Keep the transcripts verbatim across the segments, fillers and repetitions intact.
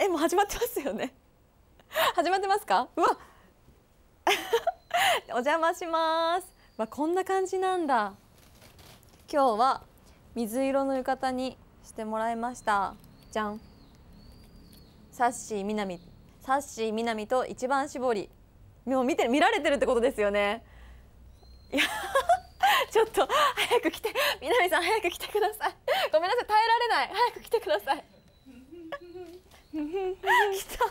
え、もう始まってますよね。始まってますか？うわお邪魔します。まあ、こんな感じなんだ。今日は水色の浴衣にしてもらいました。じゃん。サッシーみなみ、サッシーみなみと一番絞り。もう見て見られてるってことですよね。いやちょっと早く来て、みなみさん早く来てください。ごめんなさい、耐えられない。早く来てください。来た。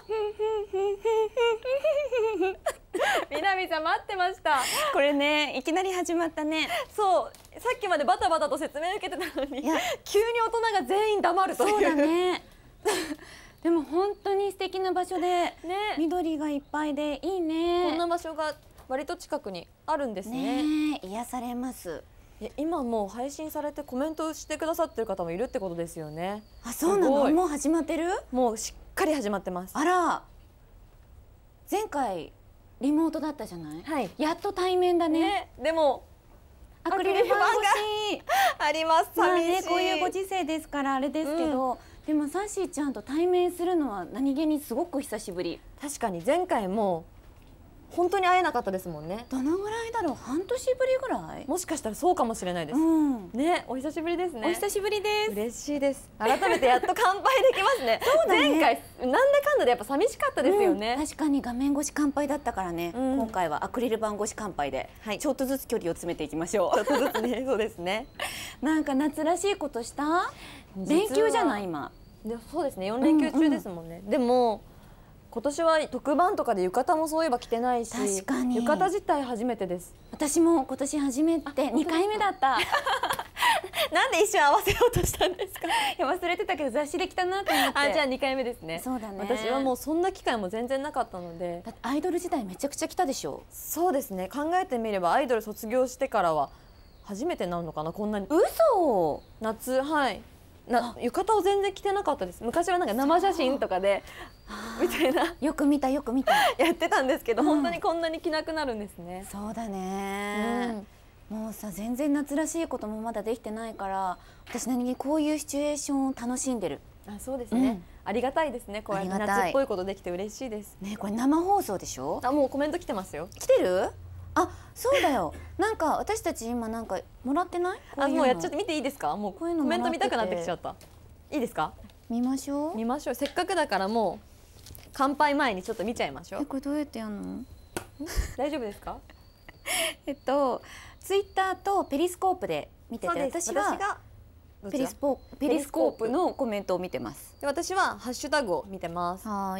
みなみさん待ってました。 これね、いきなり始まったね。 そう、さっきまでバタバタと説明受けてたのに、急に大人が全員黙るという。 そうだね。でも本当に素敵な場所で、ね、緑がいっぱいでいいね。 こんな場所が割と近くにあるんですね。 ね、癒されます。 いや、今もう配信されてコメントしてくださってる方もいるってことですよね。 あ、そうなの？もう始まってる？ もうしっかり始まってます。 あら、前回リモートだったじゃない？ はい。 やっと対面だね。 ね、でもアクリル板があります。寂しい。 まあね、こういうご時世ですからあれですけど、うん、でもサッシーちゃんと対面するのは何気にすごく久しぶり。 確かに前回も本当に会えなかったですもんね。 どのぐらいだろう、半年ぶりぐらい。 もしかしたらそうかもしれないです。うん、ね、お久しぶりですね。 お久しぶりです。 嬉しいです。改めてやっと乾杯できますね。 そうだね。 前回なんだかんだでやっぱ寂しかったですよね。 うん、確かに画面越し乾杯だったからね。うん、今回はアクリル板越し乾杯で、はい、ちょっとずつ距離を詰めていきましょう。 ちょっとずつね、そうですね。 なんか夏らしいことした？連休じゃない今。 で、そうですね。よん連休中ですもんね。うんうん、でも。今年は特番とかで浴衣もそういえば着てないし、 確かに浴衣自体初めてです。 私も今年初めてにかいめだった。 なんで一瞬合わせようとしたんですか？ いや、忘れてたけど雑誌で着たなと思って。 あ、じゃあにかいめですね。 そうだね。 私はもうそんな機会も全然なかったので。 だってアイドル時代めちゃくちゃ着たでしょ。 そうですね。考えてみればアイドル卒業してからは初めてなのかな、こんなに。 嘘。 夏、はい。な浴衣を全然着てなかったです。昔はなんか生写真とかでみたいな、 よく見たよく見たやってたんですけど、うん、本当にこんなに着なくなるんですね。 そうだね、うん、もうさ、全然夏らしいこともまだできてないから、私何気にこういうシチュエーションを楽しんでる。 あ、そうですね、うん、ありがたいですね。こうやって夏っぽいことできて嬉しいですね。これ生放送でしょ。 あ、もうコメント来てますよ。 来てる？あ、そうだよ。なんか私たち今なんかもらってない？ あ、もうやっちゃって見ていいですか？もうコメント見たくなってきちゃった。いいですか？ 見ましょう。 見ましょう。せっかくだからもう乾杯前にちょっと見ちゃいましょう。 え、これどうやってやるの？ 大丈夫ですか？ えっとツイッターとペリスコープで見てて、私はペリスポペリスコープのコメントを見てます。 で、私はハッシュタグを見てます。 はい。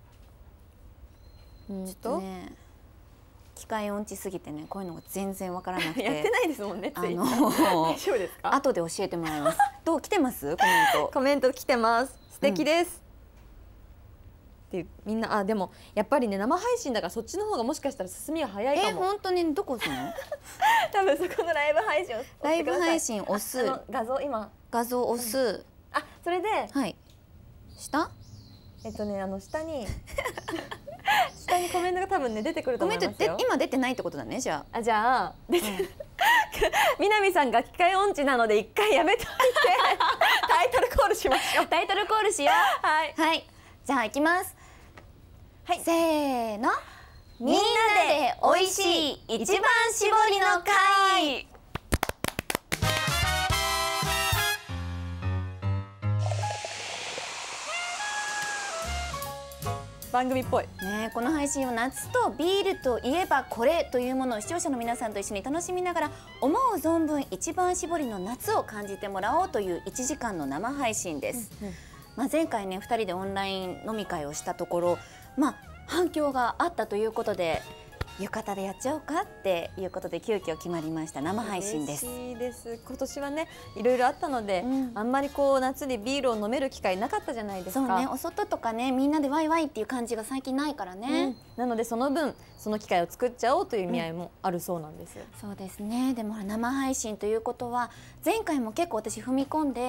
うんとね、機械音痴すぎてね、こういうのが全然わからなくて。 やってないですもんね。 あの大丈夫ですか？ 後で教えてもらいます。どう来てます？コメント。 コメント来てます。素敵です。うん、ってみんな、あ、でもやっぱりね、生配信だからそっちの方がもしかしたら進みが早いかも。 え、本当にどこ押すの？ 多分そこのライブ配信をライブ配信押す。 画像今画像押す。うん、 あ、それで、 はい。下？ えっとね、あの下に下にコメントが多分ね出てくると思いますよ。 コメントで今出てないってことだね、じゃあ。 あ、じゃあ、うん、南さんが機械音痴なので一回やめといてタイトルコールしましょう。 タイトルコールしよう。はい、はい、じゃあ行きます。はい、せーの。みんなで美味しい一番搾りの会。 番組っぽいね。この配信は夏とビールといえばこれというものを視聴者の皆さんと一緒に楽しみながら、思う存分一番搾りの夏を感じてもらおうといういちじかんの生配信です。うん、うん、まあ前回ね、ふたりでオンライン飲み会をしたところ、まあ反響があったということで、浴衣でやっちゃおうかっていうことで急遽決まりました生配信です。 嬉しいです。今年はね、いろいろあったので、うん、あんまりこう夏にビールを飲める機会なかったじゃないですか。 そうね、お外とかね、みんなでワイワイっていう感じが最近ないからね。 うん、なのでその分その機会を作っちゃおうという意味合いもあるそうなんです。 うん、そうですね。でも生配信ということは前回も結構私踏み込んで、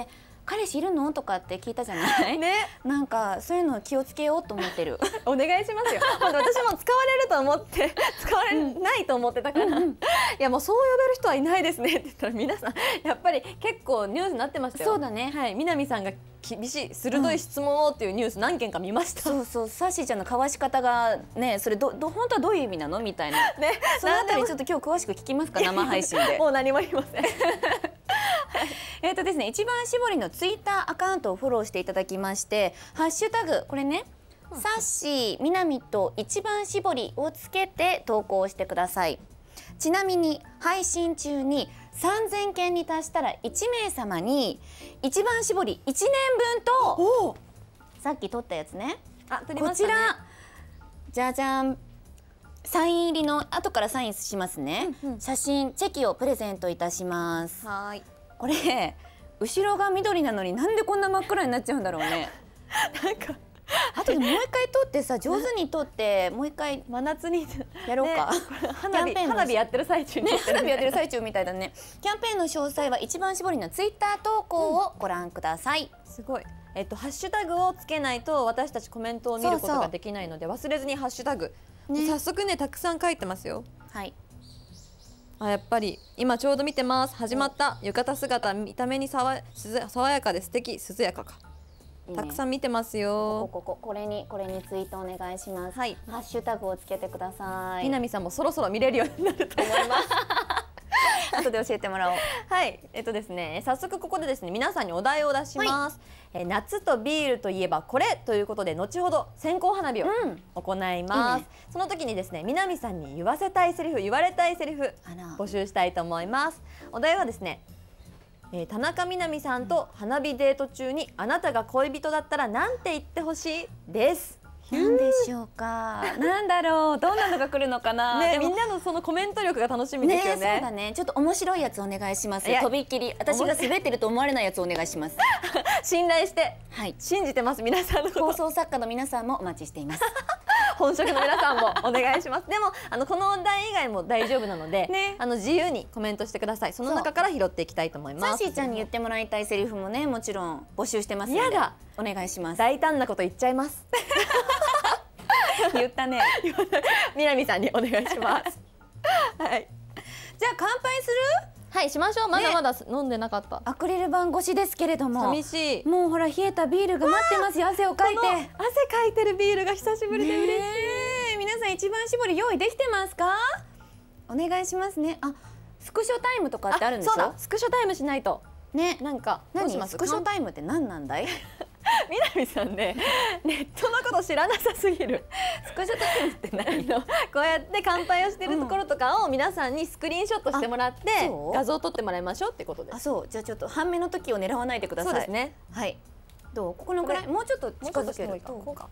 彼氏いるのとかって聞いたじゃないね、 なんかそういうの気をつけようと思ってるお願いしますよ。本当私も使われると思って使われないと思ってたから、うんうん、いやもうそう呼べる人はいないですねって言ったら皆さんやっぱり結構ニュースになってましたよ。 そうだね、 はい、南さんが厳しい鋭い質問をっていうニュース何件か見ました、 うん、そうそう、サッシーちゃんの交わし方がね、それどど本当はどういう意味なのみたいなね、そのあたりちょっと今日詳しく聞きますか、生配信で。 もう何も言いませんえっとですね、一番搾りのツイッターアカウントをフォローしていただきまして、ハッシュタグこれね、うん、サッシー南と一番搾りをつけて投稿してください。ちなみに配信中にさんぜんけんに達したらいちめいさまに一番搾りいちねんぶんと、さっき撮ったやつね、 あ、撮りましたね、 こちらじゃじゃん、サイン入りの、後からサインしますね、うんうん、写真チェキをプレゼントいたします。はい、これ後ろが緑なのになんでこんな真っ暗になっちゃうんだろうねなんかあとでもう一回撮ってさ、上手に撮ってもう一回真夏にやろうか、 ね、花火花火やってる最中に、 ね、花火やってる最中みたいだね。キャンペーンの詳細は一番搾りのツイッター投稿をご覧ください、 うん、すごい。えっとハッシュタグをつけないと私たちコメントを見ることができないので、忘れずにハッシュタグ、ね、早速ねたくさん書いてますよ。はい、あ、やっぱり今ちょうど見てます。始まった、浴衣姿、見た目にさわ爽やかで素敵、涼やかか。いいね、たくさん見てますよ。 こここここれにこれにツイートお願いします。はい、ハッシュタグをつけてください。 南さんもそろそろ見れるようになると思います後で教えてもらおう。 はい、えっとですね、早速ここでですね、皆さんにお題を出します。はい、え夏とビールといえばこれということで、後ほど線香花火を行います。うん、いいね、その時にですね、南さんに言わせたいセリフ、言われたいセリフ募集したいと思います。お題はですね、えー、田中みな実さんと花火デート中にあなたが恋人だったらなんて言ってほしいです。 なんでしょうか。なんだろう。どんなのが来るのかな。 ね、みんなのそのコメント力が楽しみですよね。 ね、そうだね。ちょっと面白いやつお願いします。とびっきり私が滑ってると思われないやつお願いします。 信頼して、はい、信じてます皆さんのこと。 放送作家の皆さんもお待ちしています。 本職の皆さんもお願いします。でもあのこのお題以外も大丈夫なので、ね、あの自由にコメントしてください。その中から拾っていきたいと思います。 サッシーちゃんに言ってもらいたいセリフもね、もちろん募集してますので。やだ、お願いします。 大胆なこと言っちゃいます。 言ったね。 南さんにお願いします。はい。 じゃあ乾杯する？ はい、しましょう。まだまだ飲んでなかった。 アクリル板越しですけれども。 寂しい。 もうほら冷えたビールが待ってますよ。汗をかいて。汗かいてるビールが久しぶりで嬉しい。 皆さん一番搾り用意できてますか？お願いしますね。あ、スクショタイムとかってあるんでしょ？ そうだ。スクショタイムしないと。ね、なんか何スクショタイムって何なんだい？ 南さんね、ネットのこと知らなさすぎる。 スクショタイムって何の？ こうやって乾杯をしてるところとかを皆さんにスクリーンショットしてもらって画像を撮ってもらいましょうってことです。 あ、そう。じゃあちょっと半目の時を狙わないでください。 そうですね。 はい。どう？ここのぐらい？もうちょっと近づけると。こうか。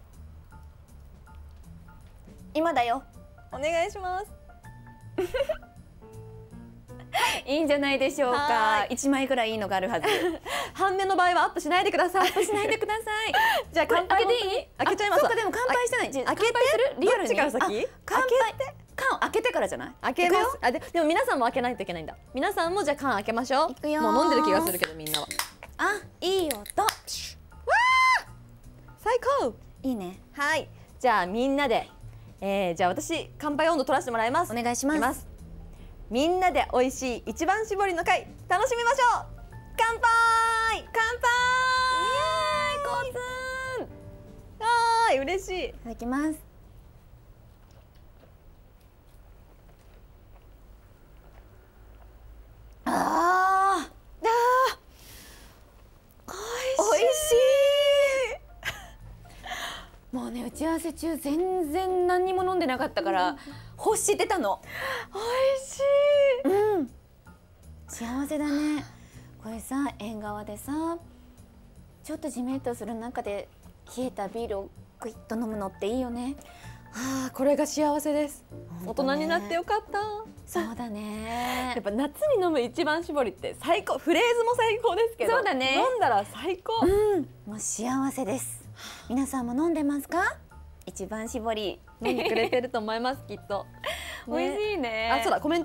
今だよ。 お願いします。 いいんじゃないでしょうか。一枚ぐらいいいのがあるはず。 半目の場合はアップしないでください。 アップしないでください。 じゃあ乾杯開けていい？ 開けちゃいます。 そうか、でも乾杯してない。 開けてする？ リアルに。 どっちから先？ 乾杯。缶開けてからじゃない？ 開けます。あ、ででも皆さんも開けないといけないんだ。皆さんもじゃあ缶開けましょう。 いくよ。 もう飲んでる気がするけどみんなは。 あ、いい音。わあ、 最高。 いいね。 はい。じゃあみんなで、えー、じゃあ私乾杯温度取らせてもらいます。 お願いします。 みんなで美味しい一番搾りの会楽しみましょう。乾杯。 乾杯。イエーイ、コツン。 はーい、嬉しい。 いただきます。あーあー、おいしい。もうね、打ち合わせ中全然何にも飲んでなかったから、うん、欲してたの。 おいしい。 うん。幸せだね。これさ、縁側でさ、ちょっとジメッとする中で冷えたビールをグイッと飲むのっていいよね。 はあ、これが幸せです。大人になってよかった。 そうだね。 やっぱ夏に飲む一番搾りって最高。フレーズも最高ですけど。 そうだね。 飲んだら最高。 うん。もう幸せです。皆さんも飲んでますか？一番搾り飲んでくれてると思いますきっと。 美味しいね。 あ、そうだ、コメント。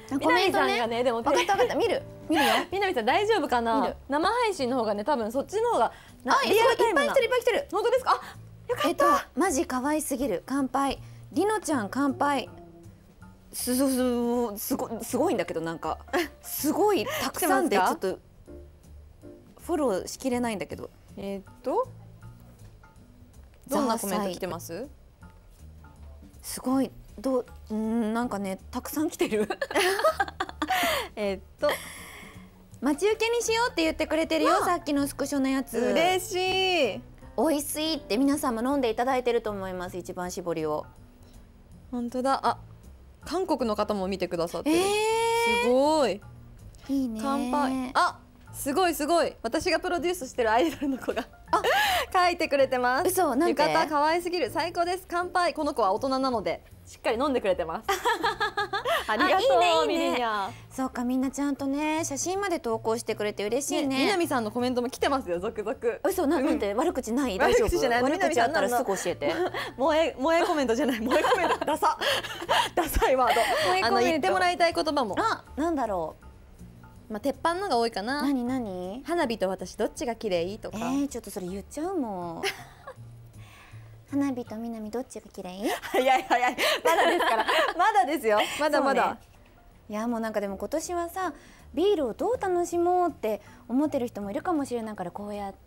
みなみさんがねでも分かった分かった見る見るよ。 みなみさん大丈夫かな。生配信の方がね多分そっちの方があリアルタイムいっぱい来てるいっぱい来てる。 本当ですか。あよかった。 えっとマジ可愛すぎる乾杯。りのちゃん乾杯。すすすごすごいんだけどなんかすごいたくさんでちょっとフォローしきれないんだけど。 えっとどんなコメント来てます？ すごいどううんなんかねたくさん来てる。 えっと待ち受けにしようって言ってくれてるよ、さっきのスクショのやつ。 嬉しい。 美味しいって皆さんも飲んでいただいてると思います。一番搾りを。 本当だ。あ韓国の方も見てくださってる、 えー、 すごい。 いいね。 乾杯。あすごいすごい。私がプロデュースしてるアイドルの子が書いてくれてます。 嘘なんて。 浴衣可愛すぎる最高です乾杯。この子は大人なのでしっかり飲んでくれてます。ありがとう。 いいねいいねミリニャ。 そうかみんなちゃんとね写真まで投稿してくれて嬉しいね。 みなみさんのコメントも来てますよ続々。 嘘ななんて悪口ない大丈夫。 悪口じゃない。 悪口あったらすぐ教えて。 萌え萌えコメントじゃない萌えコメントダサダサいワード。あの言ってもらいたい言葉も。 あなんだろう。 まあ鉄板のが多いかな。 何何。 花火と私どっちが綺麗とか。 えー、ちょっとそれ言っちゃうもん。花火とみなみどっちが綺麗？ 早い早いまだですからまだですよまだまだ、ね、 いやもうなんかでも今年はさビールをどう楽しもうって思ってる人もいるかもしれないからこうやって、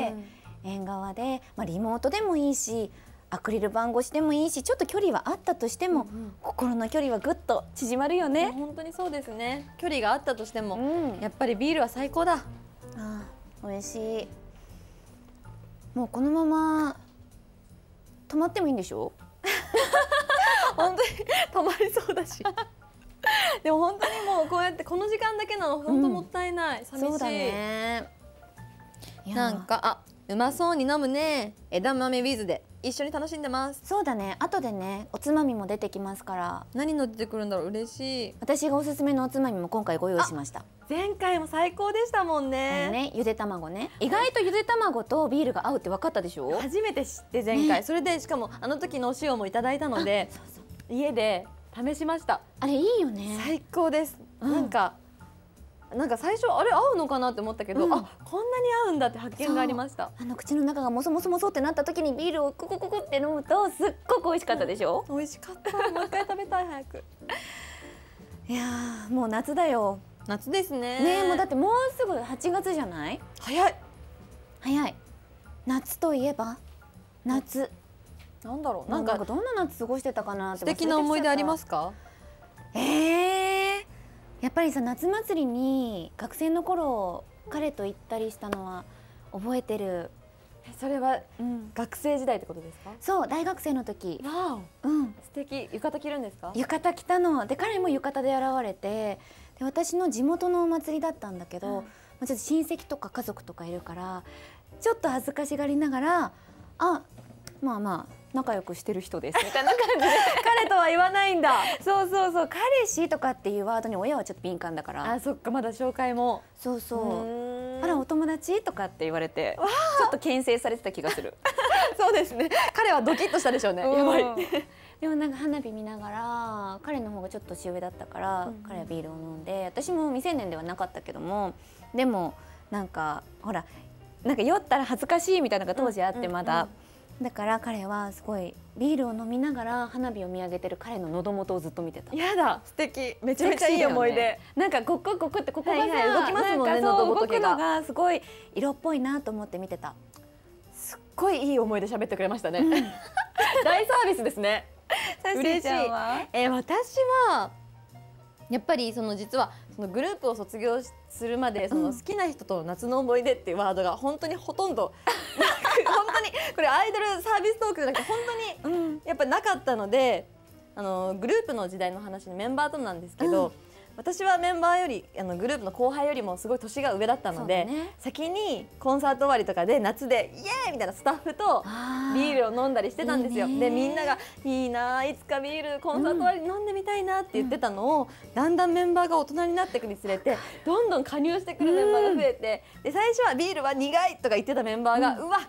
うん、縁側で、まあ、リモートでもいいしアクリル板越しでもいいしちょっと距離はあったとしても、うんうん、心の距離はぐっと縮まるよね。 本当にそうですね。距離があったとしても、 うん、 やっぱりビールは最高だ。 あー美味しい。もうこのまま止まってもいいんでしょ。 本当に止まりそうだしでも本当にもうこうやってこの時間だけなの本当もったいない、うん、寂しい。 そうだね。 なんかあうまそうに飲むね。枝豆ビーズで一緒に楽しんでます。 そうだね。後でねおつまみも出てきますから。 何の出てくるんだろう。嬉しい。 私がおすすめのおつまみも今回ご用意しました。 前回も最高でしたもんね。 ねゆで卵ね。意外とゆで卵とビールが合うって分かったでしょ。 初めて知って前回、ね、それでしかもあの時のお塩もいただいたのでそうそう家で試しました。 あれいいよね。 最高です、うん、なんかなんか最初あれ合うのかなって思ったけど、うん、あこんなに合うんだって発見がありました。 あの口の中がもそもそもそってなった時にビールをククククって飲むとすっごく美味しかったでしょ、 うん、美味しかった。もう一回食べたい早く。 いやーもう夏だよ。 夏ですね。 ねもうだってもうすぐはちがつじゃない。 早い早い。夏といえば夏なんだろう。 なんかどんな夏過ごしてたかなって。 素敵な思い出ありますか。 えー、やっぱりさ夏祭りに学生の頃彼と行ったりしたのは覚えてる。 それは、うん、学生時代ってことですか。 そう大学生の時。 わお、うん、素敵。浴衣着るんですか。 浴衣着たので彼も浴衣で現れてで私の地元のお祭りだったんだけど、うん、ちょっと親戚とか家族とかいるからちょっと恥ずかしがりながらあまあまあ仲良くしてる人ですみたいな感じで彼とは言わないんだ。 そうそうそう彼氏とかっていうワードに親はちょっと敏感だから。 あそっかまだ紹介も。 そうそうあらお友達とかって言われてちょっと牽制されてた気がする。 そうですね。彼はドキッとしたでしょうね。やばい。 でもなんか花火見ながら彼の方がちょっと年上だったから、うん、彼はビールを飲んで私も未成年ではなかったけどもでもなんかほらなんか酔ったら恥ずかしいみたいなのが当時あってまだ、うんうんうん、だから彼はすごいビールを飲みながら花火を見上げてる彼の喉元をずっと見てた。 やだ素敵。めちゃめちゃいい思い出、ね、 なんかゴクゴクってここがさ、はいはい、 動きますもんね。喉元毛ががすごい色っぽいなと思って見てた。 すっごいいい思い出喋ってくれましたね、うん、大サービスですね。嬉しい。えー、私はやっぱりその実はそのグループを卒業するまでその好きな人との夏の思い出っていうワードが本当にほとんど本当にこれアイドルサービストークじゃなくて本当にやっぱなかったので、あのグループの時代の話のメンバーとなんですけど、うん、私はメンバーよりあのグループの後輩よりもすごい年が上だったので、ね、先にコンサート終わりとかで夏でイエーイみたいなスタッフとビールを飲んだりしてたんですよ。いいでみんながいいないつかビールコンサート終わりに飲んでみたいなって言ってたのを、うん、だんだんメンバーが大人になっていくにつれてどんどん加入してくるメンバーが増えて、で最初はビールは苦いとか言ってたメンバーが、うん、うわ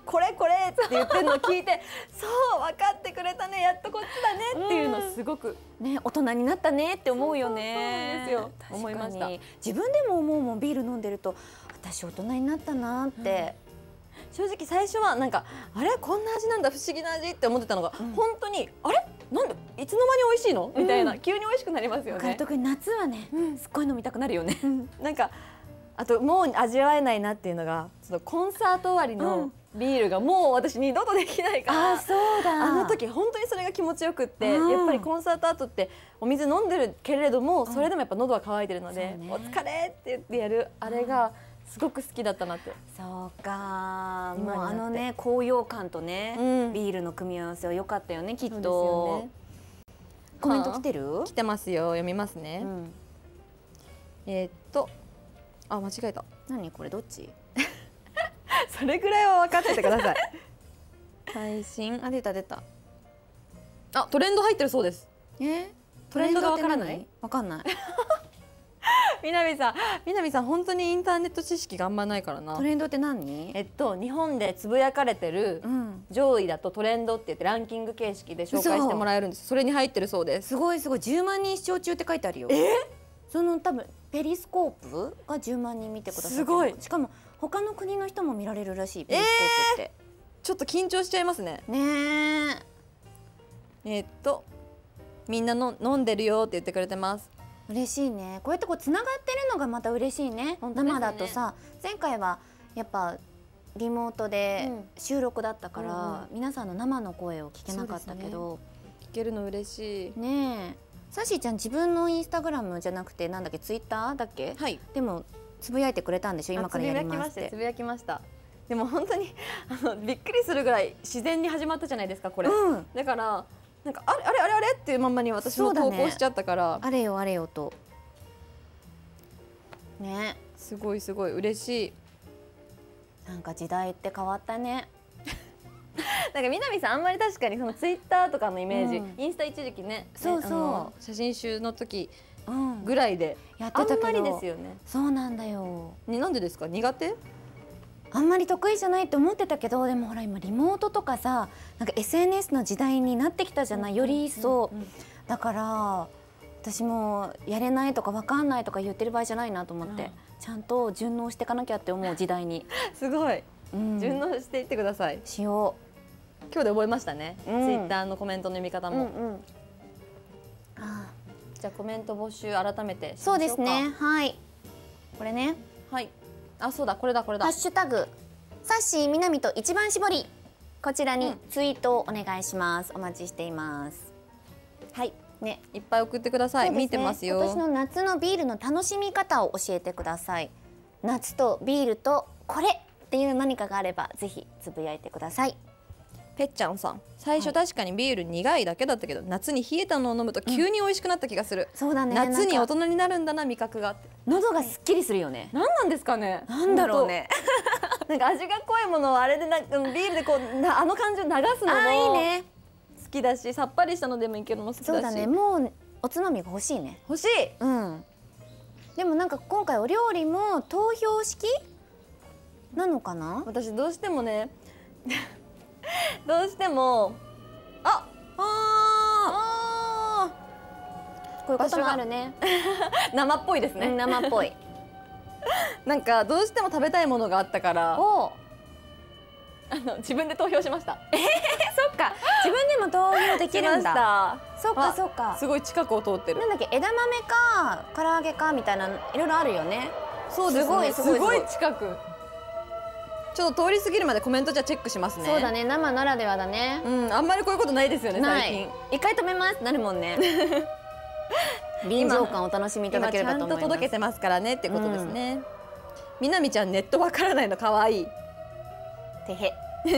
これこれって言ってるのを聞いてそう分かってくれたねやっとこっちだねっていうのすごくね大人になったねって思うよね。 そうそうそうですよ。思いました。 自分でも思うもんビール飲んでると私大人になったなって、 うん、正直最初はなんかあれこんな味なんだ不思議な味って思ってたのが、うん、本当にあれなんでいつの間に美味しいのみたいな、うん、急に美味しくなりますよね。 特に夏はね、うん、すっごい飲みたくなるよね。 なんかあともう味わえないなっていうのがそのコンサート終わりのビールがもう私二度とできないから、 あ、そうだ、 あの時本当にそれが気持ちよくって、うん、やっぱりコンサート後ってお水飲んでるけれどもそれでもやっぱ喉は渇いてるので、うんね、お疲れって言ってやるあれがすごく好きだったなって。 そうか、もうあのね高揚感とね、うん、ビールの組み合わせは良かったよねきっと。ね、コメント来てる？ 来てますよ、読みますね。うん、えー、っとあ間違えた。 何これどっち？ それぐらいは分かっててください。配信あ出た出た。あトレンド入ってるそうです。 え？ トレンドが分からない？ 分かんない。 みなみさん、みなみさん本当にインターネット知識があんまないからな。 トレンドって何？ えっと日本でつぶやかれてる上位だとトレンドって言ってランキング形式で紹介してもらえるんです。それに入ってるそうです。 すごいすごいじゅうまんにん視聴中って書いてあるよ。 え？ その多分ペリスコープがじゅうまんにん見てくださってる。すごい。しかも他の国の人も見られるらしいペリスコープって。 えー、ちょっと緊張しちゃいますね。 ねえ。 えっとみんなの飲んでるよって言ってくれてます。 嬉しいね。こうやってこうつながってるのがまた嬉しいね。生だとさ、前回はやっぱリモートで収録だったから、うんうん、皆さんの生の声を聞けなかったけど、 ね、聞けるの嬉しいね。えサッシーちゃん自分のインスタグラムじゃなくてなんだっけツイッターだっけ？はい。でもつぶやいてくれたんでしょ今からやりますって。 つぶやきました。でも本当にあのびっくりするぐらい自然に始まったじゃないですかこれ。うん、だからなんかあれあれあれあれっていうまんまに私も投稿しちゃったから、ね、 あれよあれよとね。 すごいすごい嬉しい。 なんか時代って変わったね。 なんか南さんあんまり確かにそのツイッターとかのイメージ、うん、インスタ一時期ね、 そうそう、 写真集の時ぐらいで、うん、やってたけどあんまりですよね。 そうなんだよ。 になんでですか？苦手？ あんまり得意じゃないって思ってたけど、でもほら今リモートとかさ、なんか エスエヌエス の時代になってきたじゃない、より一層。だから私もやれないとか分かんないとか言ってる場合じゃないなと思って、うん、ちゃんと順応していかなきゃって思う時代に。 すごい、うん、順応していってください。 しよう。今日で覚えましたね、うん、ツイッターのコメントの読み方も。うんうん、 あじゃあコメント募集改めてしましょうか。 そうですね、はい、これね、 はい、あ、そうだこれだこれだ。 ハッシュタグサッシーみなみと一番搾り、こちらにツイートをお願いします。お待ちしています。はいね、 いっぱい送ってください。ね、見てますよ。 今年の夏のビールの楽しみ方を教えてください。夏とビールとこれっていう何かがあればぜひつぶやいてください。 ぺっちゃんさん、最初確かにビール苦いだけだったけど、はい、夏に冷えたのを飲むと急に美味しくなった気がする、うん、そうだね、夏に大人になるんだな味覚がって。 喉がすっきりするよね。 何なんですかね。 なんだろうね。 なんか味が濃いものをあれでなビールでこうなあの感じを流すのもいいね。好きだし、さっぱりしたのでもいけるのも好きだし。 そうだね、もうおつまみが欲しいね。 欲しい。 うん。でもなんか今回お料理も投票式なのかな。 私どうしてもねどうしてもああこういうこともあるね。 生っぽいですね。 生っぽい。 なんかどうしても食べたいものがあったから、おあの自分で投票しました。 えー、そっか、自分でも投票できるんだ。そっかそっか。 すごい近くを通ってる。 なんだっけ、枝豆か唐揚げかみたいないろいろあるよね。 そうですね。すごい近く。ちょっと通り過ぎるまでコメントじゃチェックしますね。 そうだね、生ならではだね。 うん、あんまりこういうことないですよね最近。 一回止めますなるもんね。臨場感をお楽しみいただければと思います。 ちゃんと届けてますからねってことですね。うん、みなみちゃんネットわからないの可愛い。 てへ。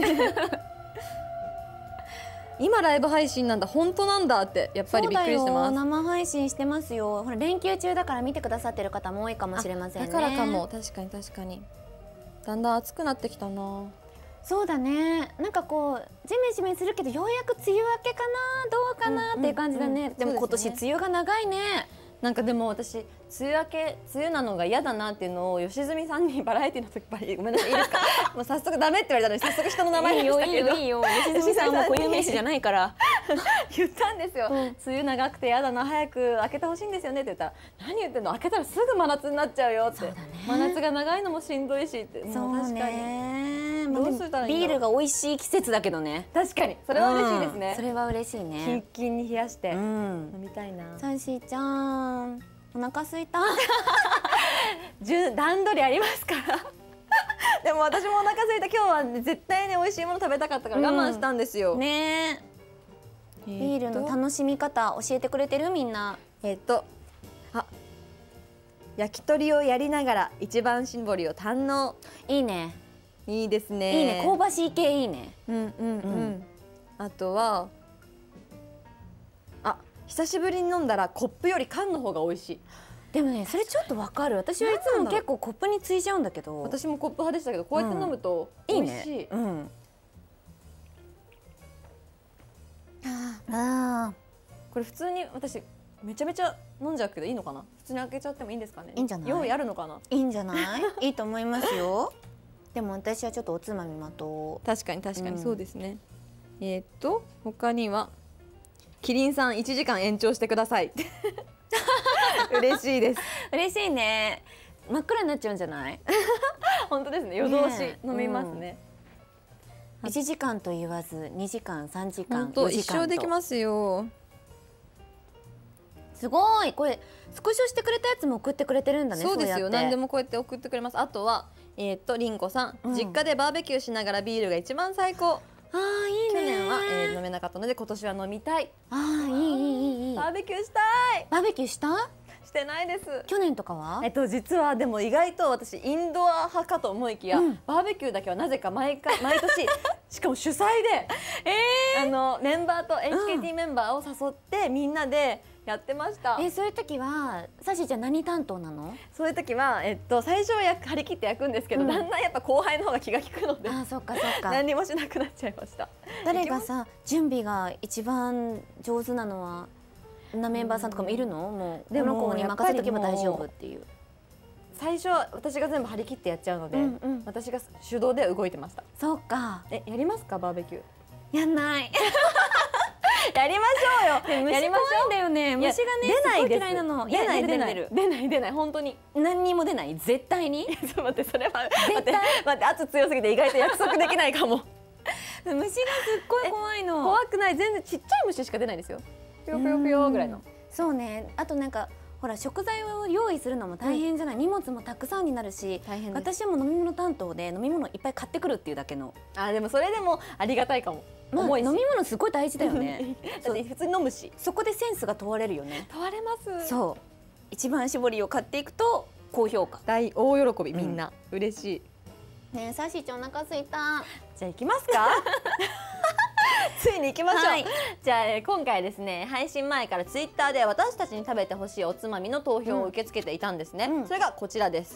今ライブ配信なんだ、本当なんだってやっぱりびっくりしてます。 生配信してますよ。ほら連休中だから見てくださってる方も多いかもしれませんね。 だからかも。確かに確かに。だんだん暑くなってきたな。 そうだね。なんかこうジメジメするけどようやく梅雨明けかなどうかなっていう感じだね。でも今年梅雨が長いね。 なんかでも私梅雨明け梅雨なのが嫌だなっていうのを吉住さんにバラエティの時ばりごめんなさいいいですかもう早速ダメって言われたのに早速人の名前にしたけどいいよ吉住さんも固有名詞じゃないから言ったんですよ、うん、梅雨長くて嫌だな早く開けてほしいんですよねって言ったら何言ってんの開けたらすぐ真夏になっちゃうよって、ね、真夏が長いのもしんどいしってもう確かにどうするたらいいんだろう。 ビールが美味しい季節だけどね。 確かにそれは嬉しいですね、 うん、それは嬉しいね。 キンキンに冷やして飲みたいな。 サンシーちゃんお腹すいた段取りありますからでも私もお腹すいた。今日は、ね、絶対ね美味しいもの食べたかったから我慢したんですよ、 うん、ねえー、ビールの楽しみ方教えてくれてるみんな。 えっとあ焼き鳥をやりながら一番搾りを堪能。 いいねいいですね。 いいね香ばしい系いいね。 うんうんうん、うん、あとはあ久しぶりに飲んだらコップより缶の方が美味しい。 でもねそれちょっとわかる。私はいつも結構コップについちゃうんだけど。 私もコップ派でしたけどこうやって飲むと美味しい。いいね、うん、ああこれ普通に私めちゃめちゃ飲んじゃうけどいいのかな。普通に開けちゃってもいいんですかね。 いいんじゃない。 用意あるのかな。 いいんじゃないいいと思いますよでも私はちょっとおつまみまと。 確かに確かにそうですね、うん、えー、っと他にはキリンさんいちじかん延長してください嬉しいです。 嬉しいね。真っ暗になっちゃうんじゃない本当ですね。夜通し飲みますね、 うん、いちじかんと言わずにじかんさんじかんよじかんと一生できますよ。 すごい。これスクショしてくれたやつも送ってくれてるんだね。 そうですよ。何でもこうやって送ってくれます。あとはえー、っとりんこさん、うん、実家でバーベキューしながらビールが一番最高。 あーいいね。 去年は、えー、飲めなかったので今年は飲みたい。 あーいいいいいいいい。 バーベキューしたい。 バーベキューしたしてないです。 去年とかはえっと実はでも意外と私インドア派かと思いきや、うん、バーベキューだけはなぜか毎回毎年しかも主催で、えー、あのメンバーと エイチケーティー メンバーを誘ってみんなでやってました。 えー、そういう時はサシちゃん何担当なの？ そういう時は、えっと、最初はや張り切って焼くんですけど、うん、だんだんやっぱ後輩の方が気が利くので、 あ、そっかそっか何もしなくなっちゃいました。 誰がさ準備が一番上手なのはなメンバーさんとかもいるの？もうでもこの子に任せとけば大丈夫っていう。 最初は私が全部張り切ってやっちゃうので、うんうん、私が手動で動いてました。 そうか。 え、やりますかバーベキュー？ やんないやりましょうよ。 やりましょう。だよね。虫がね出ないです。 嫌いなの。 出ない出ない出ない出ない本当に何にも出ない。絶対に。 ちょっと待ってそれは待って待って圧強すぎて意外と約束できないかも。 虫がすっごい怖いの。 怖くない。全然ちっちゃい虫しか出ないですよ。ぴよぴよぴよぐらいの。 そうね。あとなんかほら食材を用意するのも大変じゃない。荷物もたくさんになるし。大変です。私も飲み物担当で飲み物いっぱい買ってくるっていうだけの。あ、でもそれでもありがたいかも。まあ、飲み物すごい大事だよね。 だって普通に飲むし、 そこでセンスが問われるよね。 問われます。そう、 一番搾りを買っていくと高評価。 大大喜びみんな、うん、嬉しい。 ねえ、サシちゃんお腹すいた。 じゃあ行きますか。ついに行きましょう。はい、じゃあ、えー、今回ですね配信前からツイッターで私たちに食べてほしいおつまみの投票を受け付けていたんですね。うん、それがこちらです。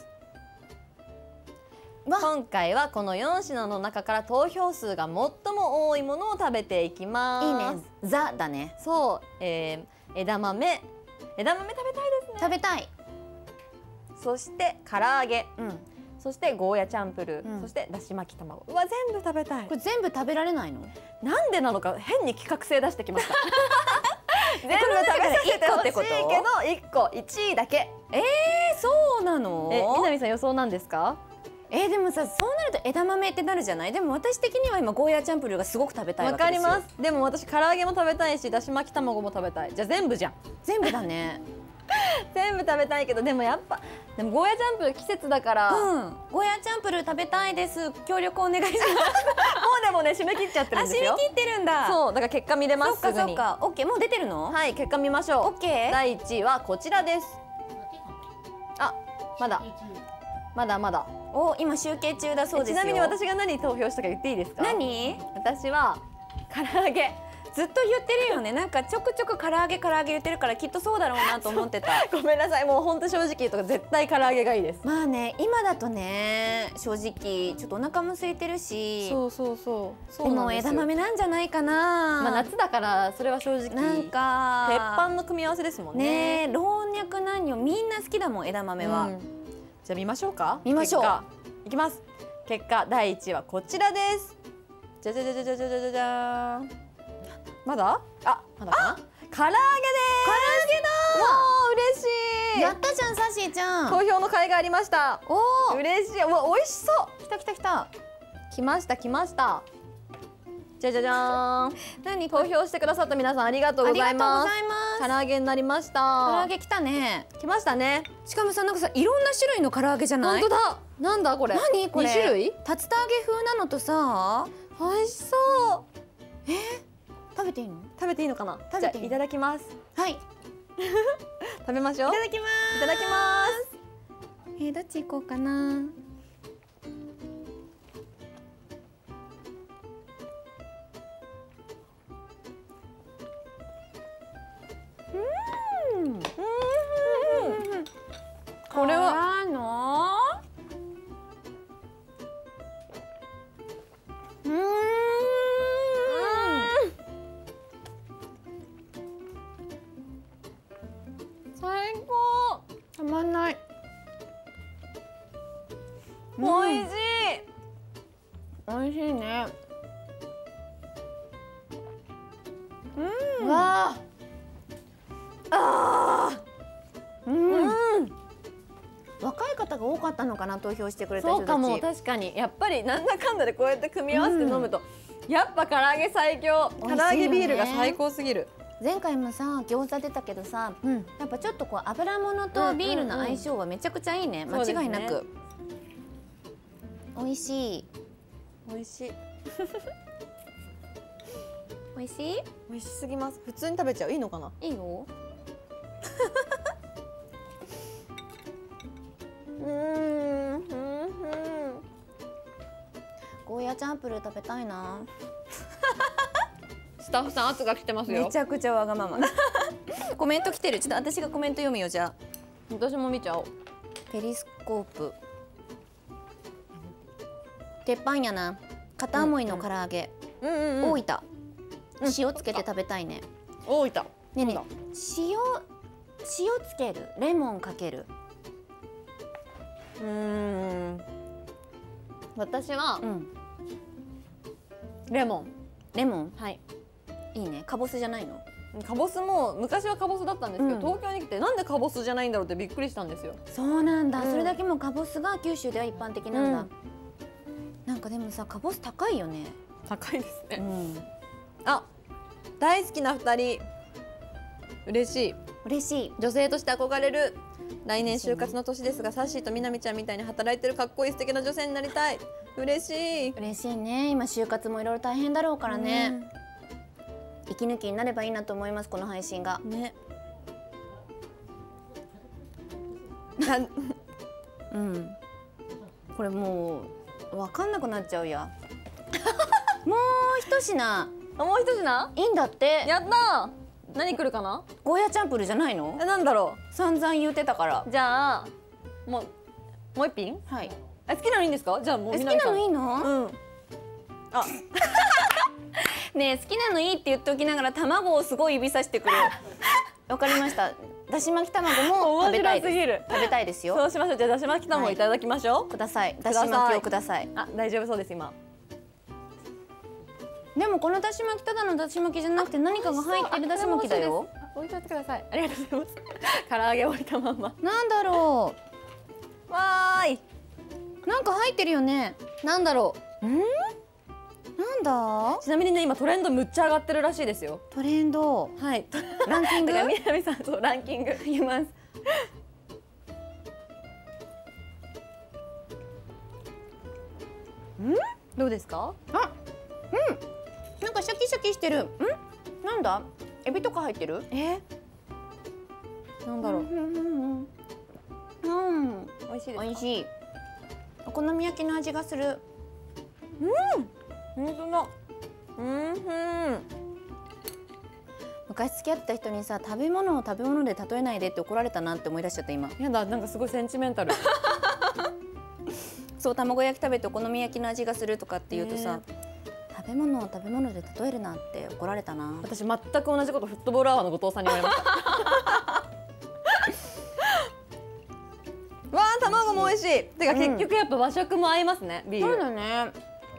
今回はこのよん品の中から投票数が最も多いものを食べていきます。 いいね。ザだね。 そう、えー、枝豆枝豆食べたいですね。 食べたい。 そして唐揚げ、うん、そしてゴーヤチャンプルー、うん、そしてだし巻き卵。うわ、全部食べたい。 これ全部食べられないの？ なんでなのか変に企画性出してきました。全部食べさせてほしいけどいっこいちいだけ。 えー、そうなの？ え、南さん予想なんですか？ えー、でもさ、そうなると枝豆ってなるじゃない。でも私的には今ゴーヤーチャンプルーがすごく食べたいわけですよ。 わかります。でも私唐揚げも食べたいしだし巻き卵も食べたい。じゃあ全部じゃん。 全部だね。 全部食べたいけどでもやっぱでもゴーヤーチャンプルー季節だから、 うん、ゴーヤーチャンプルー食べたいです。協力お願いします。もうでもね締め切っちゃってるんですよ。 あ、締め切ってるんだ。 そうだから結果見れます。 そっかそっか。オッケー、もう出てるの？ はい、結果見ましょう。 オッケー。 だいいちいはこちらです。あ、まだまだまだ。 お、今集計中だそうですよ。 ちなみに私が何投票したか言っていいですか？ 何？ 私は唐揚げ。 ずっと言ってるよね。なんかちょくちょく唐揚げ唐揚げ言ってるからきっとそうだろうなと思ってた。 ごめんなさい、もう本当正直言うと絶対唐揚げがいいです。 まあね、今だとね、正直ちょっとお腹も空いてるし、 そうそうそう。そうでもなんですよ。 枝豆なんじゃないかな。 まあ夏だからそれは正直なんか鉄板の組み合わせですもんね。 ね、老若男女みんな好きだもん、枝豆は。 うん、じゃあ見ましょうか。 見ましょう。 いきます。結果だいいちいはこちらです。じゃじゃじゃじゃじゃじゃじゃじゃじゃーん。まだ？あ、まだかな。唐揚げです。唐揚げだ。もう嬉しい。 やったじゃん、サッシーちゃん。 投票の甲斐がありました。 おお、 嬉しい。うわ、美味しそう。 きたきたきた。 来ました来ました。じゃじゃじゃーん。何、投票してくださった皆さんありがとうございます。 ありがとうございます。 唐揚げになりました。 唐揚げ来たね。 来ましたね。 しかもさ、なんかさ、いろんな種類の唐揚げじゃない？ 本当だ。なんだこれ。 何これ？ に種類？ 竜田揚げ風なのとさ、 美味しそう。 え？食べていいの？ 食べていいのかな。 食べていい？ じゃあいただきます。 はい。 食べましょう。 いただきます。 いただきます。 えー、どっち行こうかな。うん。これはの？うん。 最高。 たまんない。 美味しい。 美味しいね。 うん。わあ。ああ。うん。 若い方が多かったのかな、投票してくれた人たち。 そうかも、確かに。やっぱりなんだかんだでこうやって組み合わせて飲むと、うん、やっぱ唐揚げ最強。唐揚げビールが最高すぎる。 前回もさ、餃子出たけどさ、うん、やっぱちょっとこう油物とビールの相性はめちゃくちゃいいね、間違いなく。美味しい。 美味しい。 美味しい？ 美味しすぎます。普通に食べちゃう。いいのかな？ いいよ。 うん、うん、 ゴーヤチャンプルー食べたいな。 スタッフさん圧が来てますよ。 めちゃくちゃわがまま。コメント来てる。ちょっと私がコメント読むよ、じゃあ。 私も見ちゃおう。 ペリスコープ。鉄板やな。片思いの唐揚げ。大分。塩つけて食べたいね。 大分。 ねえねえ。塩、塩つける。レモンかける。 うーん。私は、うん、レモン。 レモン。 はい。 いいね。かぼすじゃないの？ かぼすも昔はかぼすだったんですけど、うん、東京に来てなんでかぼすじゃないんだろうってびっくりしたんですよ。 そうなんだ。うん、それだけもかぼすが九州では一般的なんだ。うん、なんかでもさ、かぼす高いよね。 高いですね。 うん、 あ、大好きな二人。嬉しい。 嬉しい。 女性として憧れる。来年就活の年ですが、サッシーとみなみちゃんみたいに働いてるかっこいい素敵な女性になりたい。嬉しい。 嬉しいね。今就活もいろいろ大変だろうからね。うん、息抜きになればいいなと思います、この配信が。ね。うん。これもうわかんなくなっちゃうや。もう一品。 もう一品？ いいんだって。 やったー。何来るかな？ ゴーヤチャンプルーじゃないの？ え、なんだろう。散々言ってたから。 じゃあもうもう一品？ はい。 え、好きなのいいんですか？じゃあもう好きなのいいの？ うん。あ。 ねえ、好きなのいいって言っておきながら卵をすごい指さしてくる。わかりました。だし巻き卵も食べたいです。食べたいですよ。 そうしましょう。じゃあだし巻き卵いただきましょう。 ください。だし巻きをください。 あ、大丈夫そうです今。 でもこのだし巻きただのだし巻きじゃなくて何かが入ってるだし巻きだよ。 置いといてください。ありがとうございます。唐揚げ置いたまま。 なんだろう。わーい。 なんか入ってるよね。 なんだろう。 ん？なんだ？ ちなみにね、今トレンドむっちゃ上がってるらしいですよ。 トレンド。 はい。 ランキング。 みなみさんとランキング言います。ん？どうですか？ あ、うん。なんかシャキシャキしてる。ん？なんだ？エビとか入ってる？ え？なんだろう。 うん。 美味しいですか？ 美味しい。お好み焼きの味がする。 うん。本当だ。うん。 昔付き合ってた人にさ、食べ物を食べ物で例えないでって怒られたなって思い出しちゃった今。 やだ、なんかすごいセンチメンタル。 そう、卵焼き食べてお好み焼きの味がするとかって言うとさ、食べ物を食べ物で例えるなって怒られたな。 私全く同じことフットボールアワーの後藤さんに言われました。わあ、卵も美味しい。てか結局やっぱ和食も合いますね、ビール。 そうだね。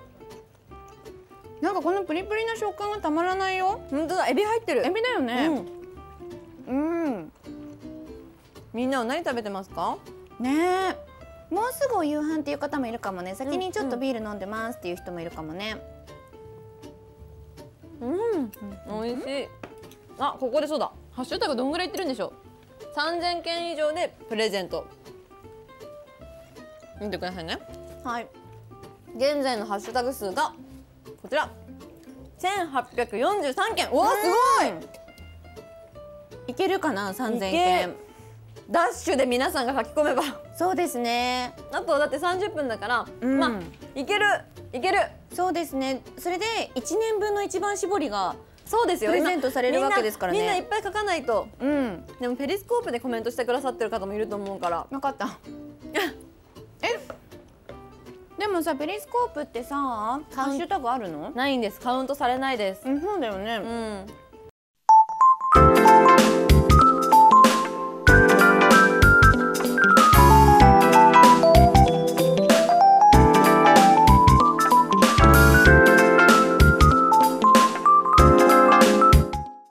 なんかこのプリプリな食感がたまらないよ。 本当だ、エビ入ってる。 エビだよね。うん、うん、 みんなは何食べてますかねえ。もうすぐお夕飯っていう方もいるかもね。先にちょっとビール飲んでますっていう人もいるかもね。 うん、うん、美味しい。あ、ここでそうだ。ハッシュタグどんぐらいいってるんでしょう。さんぜんけん以上でプレゼント。見てくださいね。はい。現在のハッシュタグ数がこちら。せんはっぴゃくよんじゅうさんけん。おお、すごい。 いけるかな、さんぜんけん。 ダッシュで皆さんが書き込めば。 そうですね。 あとだってさんじゅっぷんだから、 うん、 まあいけるいける。 そうですね。それでいちねんぶんの一番搾りがそうですよ、 プレゼントされるわけですからね。 みんないっぱい書かないと。 うん。 でもペリスコープでコメントしてくださってる方もいると思うから。 分かった。え、でもさ、ペリスコープってさ、ハッシュタグあるの？ ないんです。カウントされないです。 うん、そうだよね。 うん。